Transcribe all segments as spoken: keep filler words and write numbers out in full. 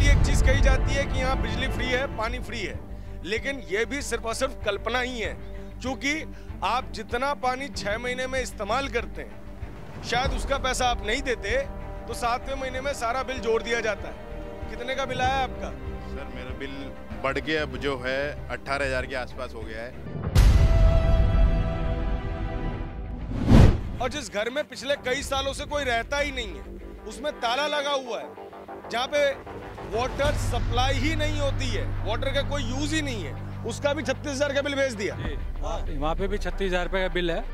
लिए एक चीज कही जाती है कि यहाँ बिजली फ्री है, पानी फ्री है, लेकिन ये भी सिर्फ और सिर्फ कल्पना ही है, क्योंकि आप जितना पानी छह महीने में इस्तेमाल करते हैं शायद उसका पैसा आप नहीं देते तो सातवें महीने में सारा बिल जोड़ दिया जाता है। कितने का बिल आया आपका? सर मेरा बिल बढ़ के अब जो है अट्ठारह हजार के आसपास हो गया है। और जिस घर में पिछले कई सालों से कोई रहता ही नहीं है उसमें ताला लगा हुआ है, जहाँ पे वाटर सप्लाई ही नहीं होती है, वाटर का कोई यूज ही नहीं है, उसका भी छत्तीस हजार का बिल भेज दिया। वहाँ पे भी छत्तीस हजार रुपए का बिल है।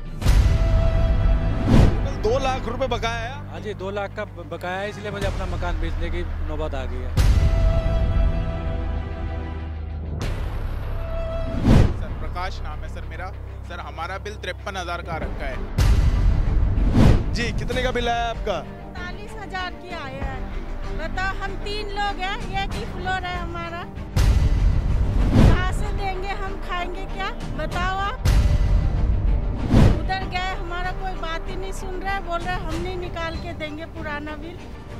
दो लाख रुपए बकाया है। हाँ जी, दो लाख का बकाया है, इसलिए मुझे अपना मकान बेचने की नौबत आ गई है। सर प्रकाश नाम है सर मेरा। सर हमारा बिल तिरपन हजार का रखा है। जी कितने का बिल आया आपका? चालीस हजार की आया है। बताओ, हम तीन लोग हैं, एक ही फ्लोर है हमारा, कहाँ से देंगे? हम खाएंगे क्या? बताओ आप। उधर गए, हमारा कोई बात ही नहीं सुन रहा है, बोल रहे हम नहीं निकाल के देंगे पुराना बिल।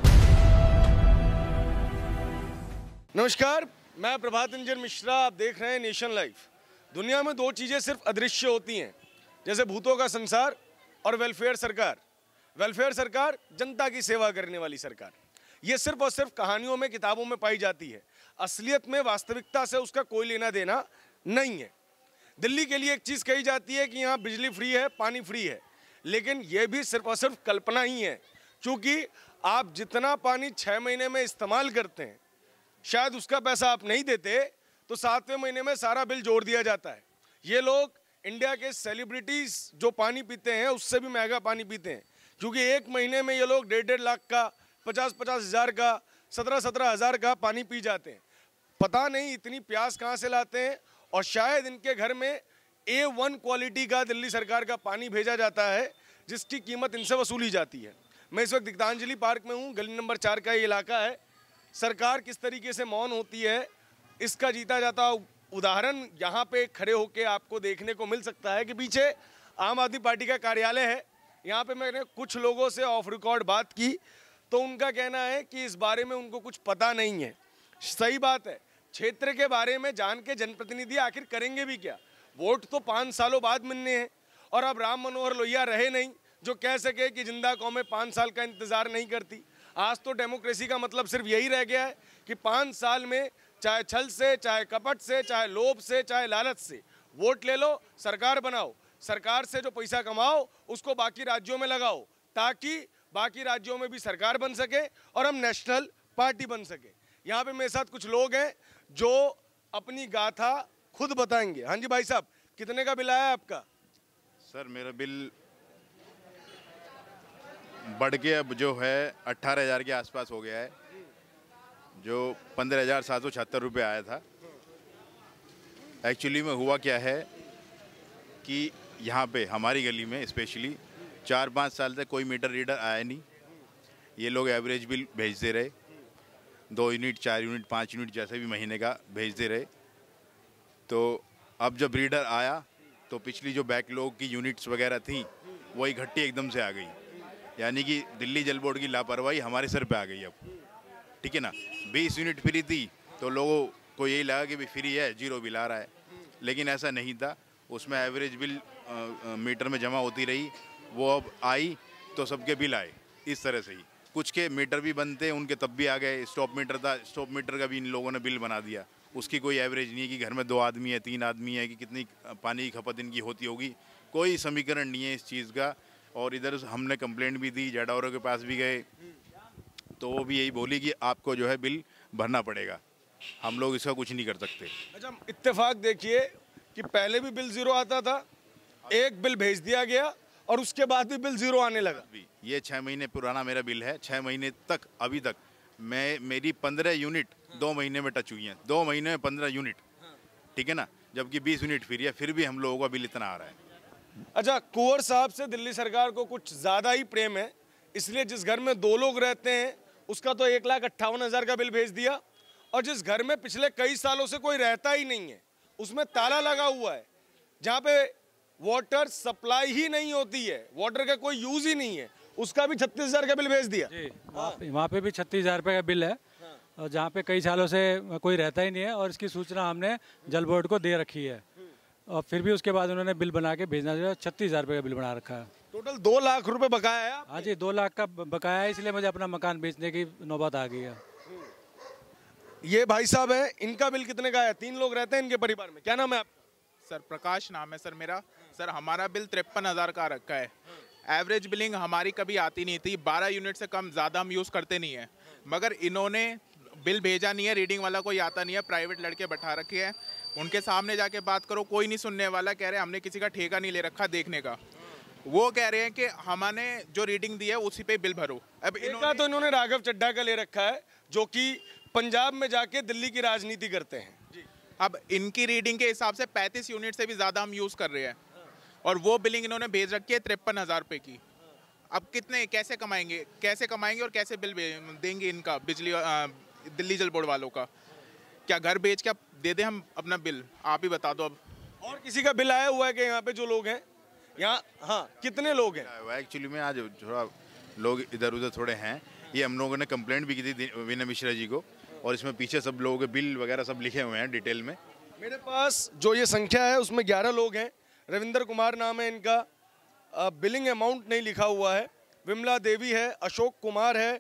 नमस्कार, मैं प्रभात रंजन मिश्रा, आप देख रहे हैं नेशन लाइव। दुनिया में दो चीजें सिर्फ अदृश्य होती हैं, जैसे भूतों का संसार और वेलफेयर सरकार। वेलफेयर सरकार जनता की सेवा करने वाली सरकार, ये सिर्फ और सिर्फ कहानियों में, किताबों में पाई जाती है। असलियत में, वास्तविकता से उसका कोई लेना देना नहीं है। दिल्ली के लिए एक चीज़ कही जाती है कि यहाँ बिजली फ्री है, पानी फ्री है, लेकिन ये भी सिर्फ और सिर्फ कल्पना ही है, क्योंकि आप जितना पानी छः महीने में इस्तेमाल करते हैं शायद उसका पैसा आप नहीं देते तो सातवें महीने में सारा बिल जोड़ दिया जाता है। ये लोग इंडिया के सेलिब्रिटीज़ जो पानी पीते हैं उससे भी महंगा पानी पीते हैं, क्योंकि एक महीने में ये लोग डेढ़ डेढ़ लाख का, पचास पचास हज़ार का, सत्रह सत्रह हज़ार का पानी पी जाते हैं। पता नहीं इतनी प्यास कहाँ से लाते हैं, और शायद इनके घर में ए वन क्वालिटी का दिल्ली सरकार का पानी भेजा जाता है जिसकी कीमत इनसे वसूली जाती है। मैं इस वक्त गीतांजलि पार्क में हूँ, गली नंबर चार का ये इलाका है। सरकार किस तरीके से मौन होती है इसका जीता जाता उदाहरण यहाँ पे खड़े होके आपको देखने को मिल सकता है कि पीछे आम आदमी पार्टी का कार्यालय है। यहाँ पे मैंने कुछ लोगों से ऑफ रिकॉर्ड बात की तो उनका कहना है कि इस बारे में उनको कुछ पता नहीं है। सही बात है, क्षेत्र के बारे में जान के जनप्रतिनिधि आखिर करेंगे भी क्या? वोट तो पाँच सालों बाद मिलने हैं, और अब राम मनोहर लोहिया रहे नहीं जो कह सके कि जिंदा कौमें पाँच साल का इंतजार नहीं करती। आज तो डेमोक्रेसी का मतलब सिर्फ यही रह गया है कि पाँच साल में चाहे छल से, चाहे कपट से, चाहे लोभ से, चाहे लालच से वोट ले लो, सरकार बनाओ, सरकार से जो पैसा कमाओ उसको बाकी राज्यों में लगाओ, ताकि बाकी राज्यों में भी सरकार बन सके और हम नेशनल पार्टी बन सके। यहाँ पे मेरे साथ कुछ लोग हैं जो अपनी गाथा खुद बताएंगे। हाँ जी भाई साहब, कितने का बिल आया आपका? सर मेरा बिल बढ़ के अब जो है अट्ठारह हजार के आसपास हो गया है, जो पंद्रह हजार सात सौ छिहत्तर रुपये आया था। एक्चुअली में हुआ क्या है कि यहाँ पे हमारी गली में स्पेशली चार पाँच साल तक कोई मीटर रीडर आया नहीं। ये लोग एवरेज बिल भेजते रहे, दो यूनिट, चार यूनिट, पाँच यूनिट जैसे भी महीने का भेजते रहे। तो अब जब रीडर आया तो पिछली जो बैकलॉग की यूनिट्स वगैरह थी वो इकट्ठी एकदम से आ गई, यानी कि दिल्ली जल बोर्ड की लापरवाही हमारे सर पे आ गई अब। ठीक है ना, बीस यूनिट फ्री थी तो लोगों को यही लगा कि भाई फ्री है, जीरो बिल आ रहा है, लेकिन ऐसा नहीं था। उसमें एवरेज बिल आ, आ, मीटर में जमा होती रही, वो अब आई तो सबके बिल आए। इस तरह से ही कुछ के मीटर भी बनते उनके तब भी आ गए। स्टॉप मीटर था, स्टॉप मीटर का भी इन लोगों ने बिल बना दिया। उसकी कोई एवरेज नहीं है कि घर में दो आदमी है, तीन आदमी है, कि कितनी पानी की खपत इनकी होती होगी, कोई समीकरण नहीं है इस चीज़ का। और इधर हमने कंप्लेंट भी दी, जेडाओरो के पास भी गए तो वो भी यही बोली कि आपको जो है बिल भरना पड़ेगा, हम लोग इसका कुछ नहीं कर सकते। अच्छा, इत्तेफाक देखिए कि पहले भी बिल जीरो आता था, एक बिल भेज दिया गया और उसके बाद भी बिल जीरो आने लगा। ये छः महीने पुराना मेरा बिल है। छः महीने तक अभी तक मैं मेरी पंद्रह यूनिट दो महीने में टच हुई हैं, दो महीने में पंद्रह यूनिट। ठीक है ना, जबकि बीस यूनिट फ्री है, फिर भी हम लोगों का बिल इतना आ रहा है। अच्छा, कुंवर साहब से दिल्ली सरकार को कुछ ज़्यादा ही प्रेम है, इसलिए जिस घर में दो लोग रहते हैं उसका तो एक लाख अट्ठावन हज़ार का बिल भेज दिया, और जिस घर में पिछले कई सालों से कोई रहता ही नहीं है उसमें ताला लगा हुआ है, जहाँ पे वाटर सप्लाई ही नहीं होती है, वाटर का कोई यूज ही नहीं है, उसका भी छत्तीस हजार का बिल भेज दिया। वहाँ पे भी छत्तीस हजार रुपये का बिल है। और जहाँ पे कई सालों से कोई रहता ही नहीं है, और इसकी सूचना हमने जल बोर्ड को दे रखी है, और फिर भी उसके बाद उन्होंने बिल बना के भेजना चाहिए। छत्तीस हज़ार रुपये का बिल बना रखा है। टोटल दो लाख रुपए बकाया है आपके? हाँ जी, दो लाख का बकाया है, इसलिए मुझे अपना मकान बेचने की नौबत आ गई है। ये भाई साहब हैं, इनका बिल कितने का है? तीन लोग रहते हैं इनके परिवार में। क्या नाम है आपका? सर प्रकाश नाम है सर मेरा। सर हमारा बिल तिरपन हज़ार का रखा है। एवरेज बिलिंग हमारी कभी आती नहीं थी, बारह यूनिट से कम ज़्यादा हम यूज़ करते नहीं है, मगर इन्होंने बिल भेजा नहीं है, रीडिंग वाला कोई आता नहीं है, प्राइवेट लड़के बैठा रखे हैं, उनके सामने जाके बात करो कोई नहीं सुनने वाला। कह रहे हैं हमने किसी का ठेका नहीं ले रखा देखने का, वो कह रहे हैं कि हमने जो रीडिंग दी है उसी पे बिल भरो। अब इनका तो इन्होंने राघव चड्ढा का ले रखा है, जो कि पंजाब में जाके दिल्ली की राजनीति करते हैं। अब इनकी रीडिंग के हिसाब से पैंतीस यूनिट से भी ज़्यादा हम यूज़ कर रहे हैं, और वो बिलिंग इन्होंने भेज रखी है तिरपन हज़ार रुपये की। अब कितने कैसे कमाएंगे कैसे कमाएंगे और कैसे बिल देंगे इनका बिजली आ, दिल्ली जल बोर्ड वालों का? क्या घर बेच के आप दे दें हम अपना बिल? आप ही बता दो। अब और किसी का बिल आया हुआ है कि यहाँ पे जो लोग हैं यहाँ? हाँ, कितने लोग हैं? एक्चुअली में आज थोड़ा लोग इधर उधर थोड़े हैं। ये हम लोगों ने कंप्लेंट भी की थी विनय मिश्रा जी को, और इसमें पीछे सब लोगों के बिल वगैरह सब लिखे हुए हैं डिटेल में। मेरे पास जो ये संख्या है उसमें ग्यारह लोग हैं। रविंद्र कुमार नाम है इनका, बिलिंग अमाउंट नहीं लिखा हुआ है। विमला देवी है, अशोक कुमार है,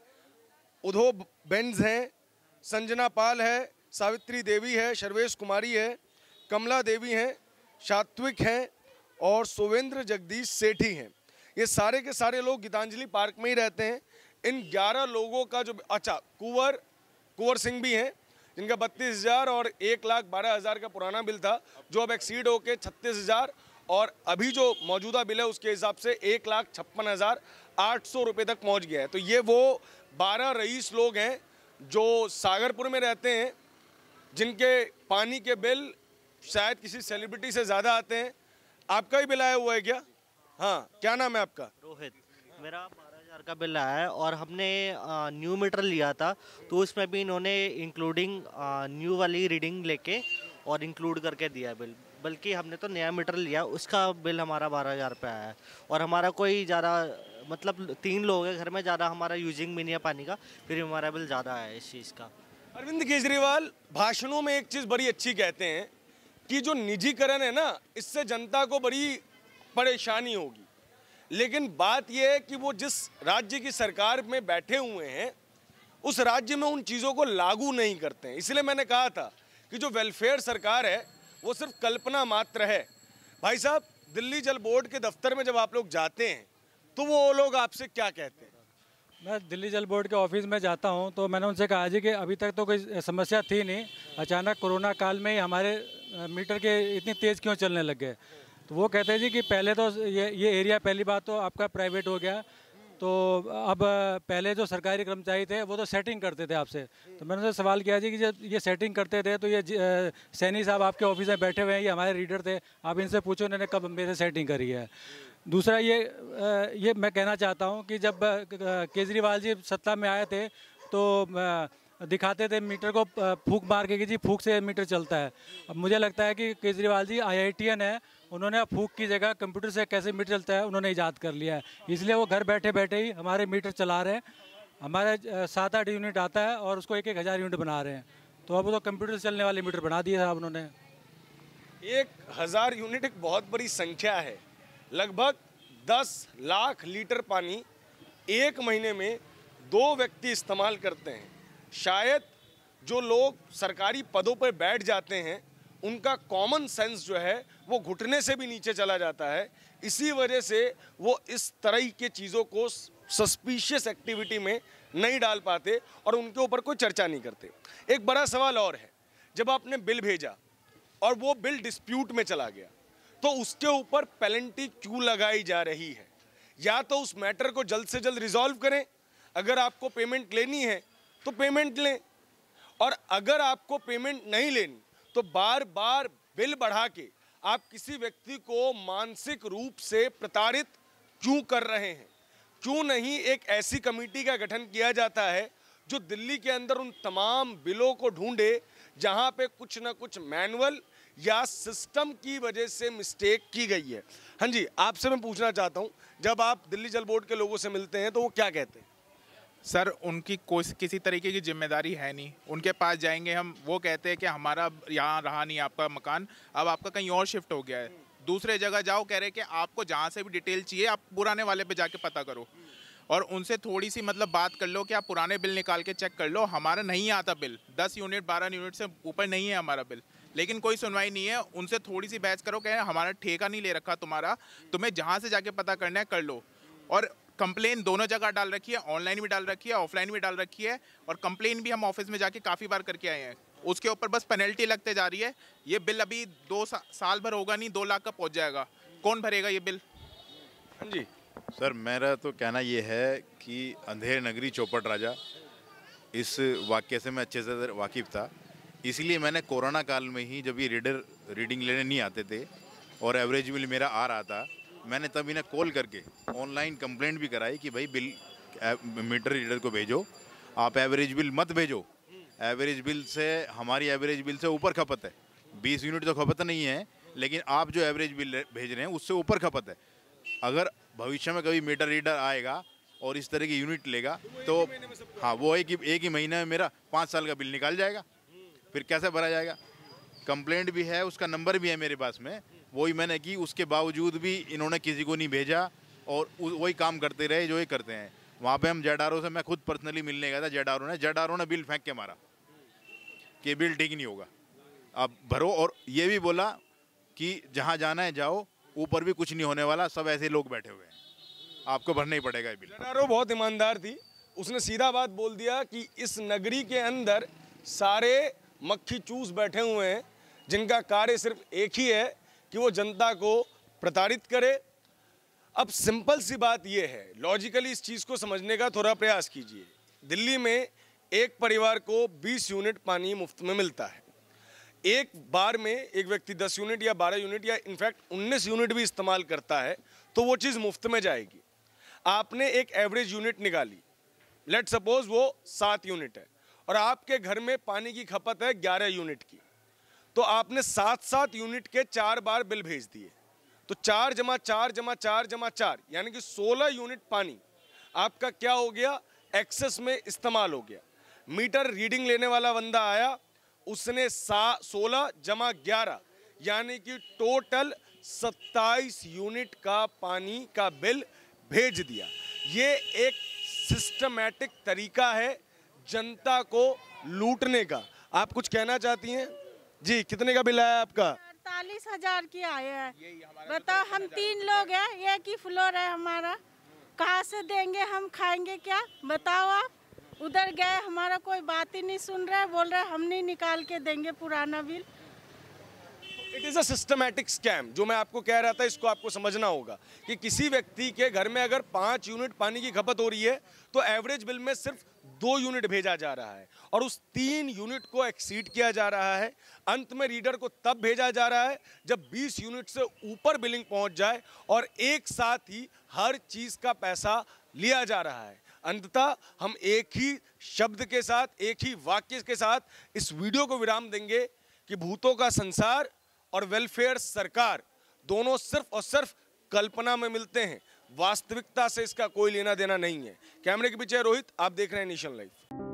उधो बेंज हैं, संजना पाल है, सावित्री देवी है, शर्वेश कुमारी है, कमला देवी हैं, सात्विक हैं और सुवेंद्र जगदीश सेठी हैं। ये सारे के सारे लोग गीतांजलि पार्क में ही रहते हैं। इन ग्यारह लोगों का जो अच्छा कुंवर कुंवर सिंह भी हैं, जिनका बत्तीस हज़ार और एक लाख बारह हज़ार का पुराना बिल था, जो अब एक्सीड होके छत्तीस हज़ार और अभी जो मौजूदा बिल है उसके हिसाब से एक लाख छप्पन हज़ार आठ सौ रुपये तक पहुंच गया है। तो ये वो बारह रईस लोग हैं जो सागरपुर में रहते हैं, जिनके पानी के बिल शायद किसी सेलिब्रिटी से ज़्यादा आते हैं। आपका ही बिल आया हुआ है क्या? हाँ, क्या नाम है आपका? रोहित। मेरा बारह हज़ार का बिल आया है, और हमने न्यू मीटर लिया था, तो उसमें भी इन्होंने इंक्लूडिंग न्यू वाली रीडिंग लेके और इंक्लूड करके दिया है बिल। बल्कि हमने तो नया मीटर लिया, उसका बिल हमारा बारह हज़ार रुपये आया है, और हमारा कोई ज़्यादा मतलब तीन लोग हैं घर में, ज़्यादा हमारा यूजिंग भी नहीं है पानी का, फिर हमारा बिल ज़्यादा आया है इस चीज़ का। अरविंद केजरीवाल भाषणों में एक चीज़ बड़ी अच्छी कहते हैं कि जो निजीकरण है ना, इससे जनता को बड़ी परेशानी होगी, लेकिन बात यह है कि वो जिस राज्य की सरकार में बैठे हुए हैं उस राज्य में उन चीज़ों को लागू नहीं करते हैं। इसलिए मैंने कहा था कि जो वेलफेयर सरकार है वो सिर्फ कल्पना मात्र है। भाई साहब, दिल्ली जल बोर्ड के दफ्तर में जब आप लोग जाते हैं तो वो लोग आपसे क्या कहते हैं? मैं दिल्ली जल बोर्ड के ऑफिस में जाता हूं तो मैंने उनसे कहा जी कि अभी तक तो कोई समस्या थी नहीं, अचानक कोरोना काल में ही हमारे मीटर के इतनी तेज़ क्यों चलने लग गए? तो वो कहते हैं जी कि पहले तो ये ये एरिया पहली बात तो आपका प्राइवेट हो गया, तो अब पहले जो सरकारी कर्मचारी थे वो तो सेटिंग करते थे आपसे। तो मैंने उनसे सवाल किया जी कि जब ये सेटिंग करते थे तो ये सैनी साहब आपके ऑफिस में बैठे हुए हैं, ये हमारे रीडर थे, आप इनसे पूछो इन्होंने कब मेरे सेटिंग करी है। दूसरा ये ये मैं कहना चाहता हूँ कि जब केजरीवाल जी सत्ता में आए थे तो दिखाते थे मीटर को फूंक मार के कि जी फूंक से मीटर चलता है। अब मुझे लगता है कि Kejriwal ji IITian है, उन्होंने फूंक की जगह कंप्यूटर से कैसे मीटर चलता है उन्होंने ईजाद कर लिया है, इसलिए वो घर बैठे बैठे ही हमारे मीटर चला रहे हैं। हमारे सात आठ यूनिट आता है और उसको एक एक हज़ार यूनिट बना रहे हैं, तो अब तो कंप्यूटर से चलने वाले मीटर बना दिए साहब उन्होंने। एक हज़ार यूनिट एक बहुत बड़ी संख्या है। लगभग दस लाख लीटर पानी एक महीने में दो व्यक्ति इस्तेमाल करते हैं। शायद जो लोग सरकारी पदों पर बैठ जाते हैं उनका कॉमन सेंस जो है वो घुटने से भी नीचे चला जाता है, इसी वजह से वो इस तरह के चीज़ों को सस्पिशियस एक्टिविटी में नहीं डाल पाते और उनके ऊपर कोई चर्चा नहीं करते। एक बड़ा सवाल और है, जब आपने बिल भेजा और वो बिल डिस्प्यूट में चला गया तो उसके ऊपर पेनल्टी क्यों लगाई जा रही है? या तो उस मैटर को जल्द से जल्द रिजॉल्व करें, अगर आपको पेमेंट लेनी है तो पेमेंट लें, और अगर आपको पेमेंट नहीं लेनी तो बार बार बिल बढ़ा के आप किसी व्यक्ति को मानसिक रूप से प्रताड़ित क्यों कर रहे हैं? क्यों नहीं एक ऐसी कमेटी का गठन किया जाता है जो दिल्ली के अंदर उन तमाम बिलों को ढूंढे जहां पे कुछ ना कुछ मैनुअल या सिस्टम की वजह से मिस्टेक की गई है? हाँ जी, आपसे मैं पूछना चाहता हूं, जब आप दिल्ली जल बोर्ड के लोगों से मिलते हैं तो वो क्या कहते हैं? सर उनकी कोई किसी तरीके की जिम्मेदारी है नहीं। उनके पास जाएंगे हम, वो कहते हैं कि हमारा यहाँ रहा नहीं आपका मकान, अब आपका कहीं और शिफ्ट हो गया है, दूसरे जगह जाओ। कह रहे कि आपको जहाँ से भी डिटेल चाहिए आप पुराने वाले पे जाके पता करो और उनसे थोड़ी सी मतलब बात कर लो कि आप पुराने बिल निकाल के चेक कर लो। हमारा नहीं आता बिल, दस यूनिट बारह यूनिट से ऊपर नहीं है हमारा बिल, लेकिन कोई सुनवाई नहीं है। उनसे थोड़ी सी बहस करो, कह हमारा ठेका नहीं ले रखा तुम्हारा, तुम्हें जहाँ से जाके पता करना है कर लो। और कंप्लेन दोनों जगह डाल रखी है, ऑनलाइन भी डाल रखी है, ऑफलाइन भी डाल रखी है, और कंप्लेन भी हम ऑफिस में जाके काफ़ी बार करके आए हैं। उसके ऊपर बस पेनल्टी लगते जा रही है। ये बिल अभी दो सा, साल भर होगा नहीं, दो लाख का पहुंच जाएगा। कौन भरेगा ये बिल? हाँ जी सर, मेरा तो कहना ये है कि अंधेर नगरी चौपट राजा, इस वाक्य से मैं अच्छे से वाकिफ़ था। इसलिए मैंने कोरोना काल में ही, जब ये रीडर रीडिंग लेने नहीं आते थे और एवरेज बिल मेरा आ रहा था, मैंने तब इन्हें कॉल करके ऑनलाइन कंप्लेंट भी कराई कि भाई बिल मीटर रीडर को भेजो, आप एवरेज बिल मत भेजो। एवरेज बिल से, हमारी एवरेज बिल से ऊपर खपत है, बीस यूनिट तो खपत नहीं है, लेकिन आप जो एवरेज बिल भेज रहे हैं उससे ऊपर खपत है। अगर भविष्य में कभी मीटर रीडर आएगा और इस तरह की यूनिट लेगा तो हाँ, वो एक ही एक ही महीने में मेरा पाँच साल का बिल निकाल जाएगा, फिर कैसे भरा जाएगा? कंप्लेंट भी है, उसका नंबर भी है मेरे पास में, वही मैंने की, उसके बावजूद भी इन्होंने किसी को नहीं भेजा और वही काम करते रहे जो ये करते हैं। वहाँ पे हम जेड आर ओ से, मैं खुद पर्सनली मिलने गया था, जेड आर ओ ने जेड आर ओ ने बिल फेंक के मारा कि बिल ठीक नहीं होगा, आप भरो। और ये भी बोला कि जहाँ जाना है जाओ, ऊपर भी कुछ नहीं होने वाला, सब ऐसे लोग बैठे हुए हैं, आपको भरना ही पड़ेगा ये बिल। जेड आर ओ बहुत ईमानदार थी, उसने सीधा बात बोल दिया कि इस नगरी के अंदर सारे मक्खी चूस बैठे हुए हैं जिनका कार्य सिर्फ एक ही है कि वो जनता को प्रताड़ित करे। अब सिंपल सी बात ये है, लॉजिकली इस चीज़ को समझने का थोड़ा प्रयास कीजिए। दिल्ली में एक परिवार को बीस यूनिट पानी मुफ्त में मिलता है, एक बार में एक व्यक्ति दस यूनिट या बारह यूनिट या इनफैक्ट उन्नीस यूनिट भी इस्तेमाल करता है तो वो चीज़ मुफ्त में जाएगी। आपने एक एवरेज यूनिट निकाली, लेट सपोज वो सात यूनिट है और आपके घर में पानी की खपत है ग्यारह यूनिट की, तो आपने सात सात यूनिट के चार बार बिल भेज दिए, तो चार जमा चार जमा चार जमा चार यानी कि सोलह यूनिट पानी आपका क्या हो गया, एक्सेस में इस्तेमाल हो गया। मीटर रीडिंग लेने वाला बंदा आया, उसने सा सोलह जमा ग्यारह यानी कि टोटल सत्ताईस यूनिट का पानी का बिल भेज दिया। ये एक सिस्टमैटिक तरीका है जनता को लूटने का। आप कुछ कहना चाहती हैं जी? कितने का बिल आया आपका? अड़तालीस हजार की आया है। बताओ, हम तीन लोग हैं, एक ही फ्लोर है हमारा, कहाँ से देंगे हम, खाएंगे क्या? बताओ आप। उधर गए, हमारा कोई बात ही नहीं सुन रहा है, बोल रहे हम नहीं निकाल के देंगे पुराना bill. It is a systematic scam. जो मैं आपको कह रहा था, इसको आपको समझना होगा कि किसी व्यक्ति के घर में अगर पाँच यूनिट पानी की खपत हो रही है तो एवरेज बिल में सिर्फ दो यूनिट भेजा जा रहा है और उस तीन यूनिट को एक्सीड किया जा रहा है। अंत में रीडर को तब भेजा जा रहा है जब बीस यूनिट से ऊपर बिलिंग पहुंच जाए और एक साथ ही हर चीज़ का पैसा लिया जा रहा है। अंततः हम एक ही शब्द के साथ, एक ही वाक्य के साथ इस वीडियो को विराम देंगे कि भूतों का संसार और वेलफेयर सरकार दोनों सिर्फ और सिर्फ कल्पना में मिलते हैं, वास्तविकता से इसका कोई लेना देना नहीं है। कैमरे के पीछे रोहित, आप देख रहे हैं नेशन लाइव।